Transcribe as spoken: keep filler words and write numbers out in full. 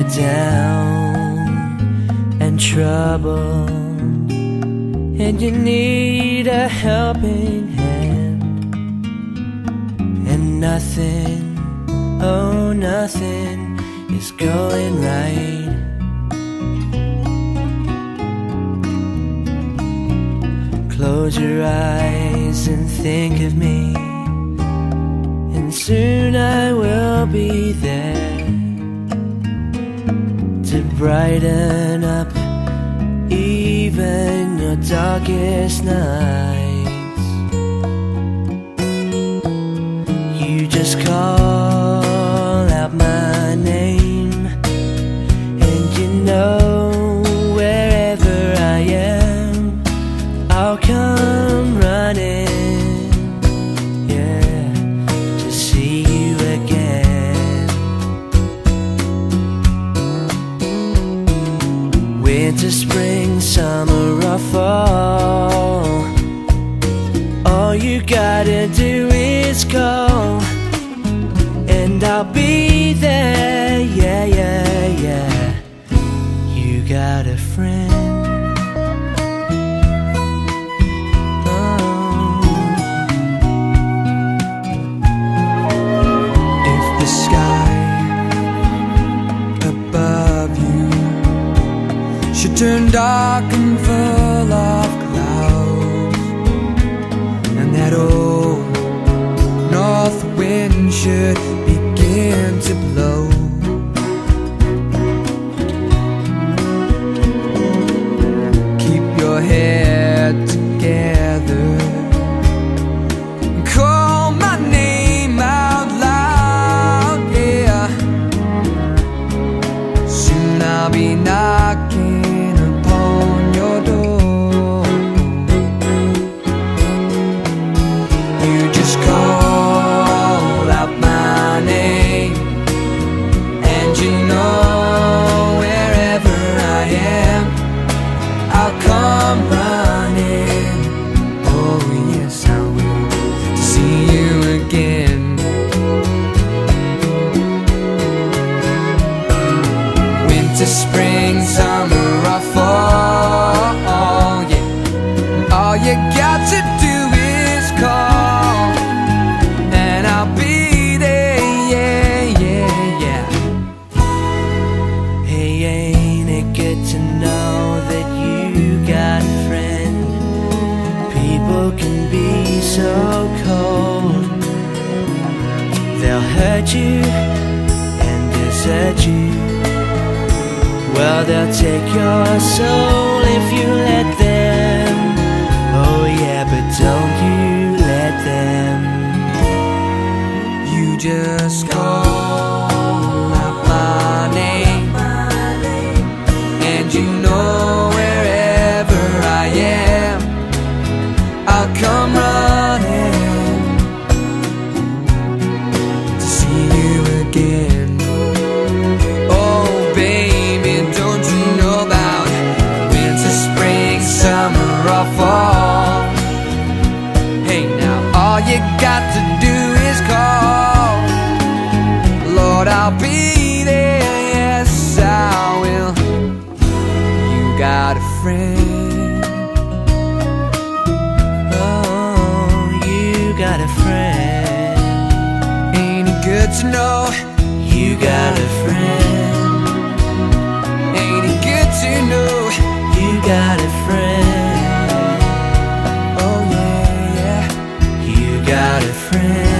down and troubled, and you need a helping hand, and nothing, oh nothing is going right. Close your eyes and think of me, and soon I will be there to brighten up even your darkest nights. You just call out my name, and you know wherever I am, I'll come running, yeah, to see you again. Winter, spring, summer or fall, all you gotta do is call, and I'll be there, yeah, yeah, yeah. You got a friend. Oh. If the sky above you should turn dark and full of clouds, and that old north wind should begin to blow, keep your head together and call my name out loud, yeah. Soon I'll be knocking upon your door. You just call out my name, and you know wherever I am, I'll come running. Oh yes, I will, to see you again. Winter, spring, summer or fall, yeah, all you got to do is call, and I'll be there, yeah, yeah, yeah. Hey, ain't it good to know that you got a friend? People can be so cold, they'll hurt you and desert you. Well, they'll take your soul if you let them. Oh yeah, but don't you let them. You just call out my name, and you know wherever I am, I'll come running to see you again. Oh baby, don't you know about winter, spring, summer or fall? Hey now, all you got to do is call. Lord, I'll be there, yes I will. You got a friend. Oh, you got a friend. Ain't it good to know you got a friend? Ain't it good to know you got a friend? Oh yeah, yeah, you got a friend.